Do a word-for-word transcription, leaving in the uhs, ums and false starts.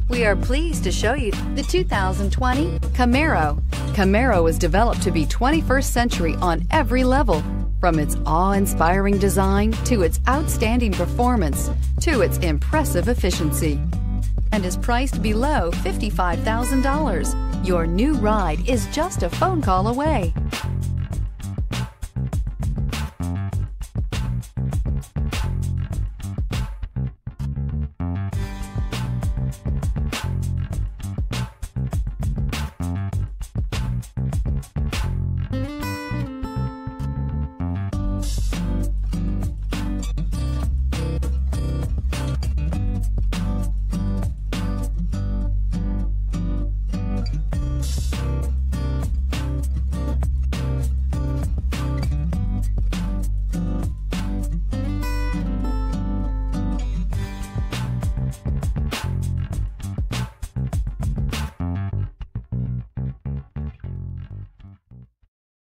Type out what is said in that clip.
We are pleased to show you the two thousand twenty Camaro. Camaro was developed to be twenty-first century on every level, from its awe-inspiring design to its outstanding performance to its impressive efficiency, and is priced below fifty-five thousand dollars. Your new ride is just a phone call away.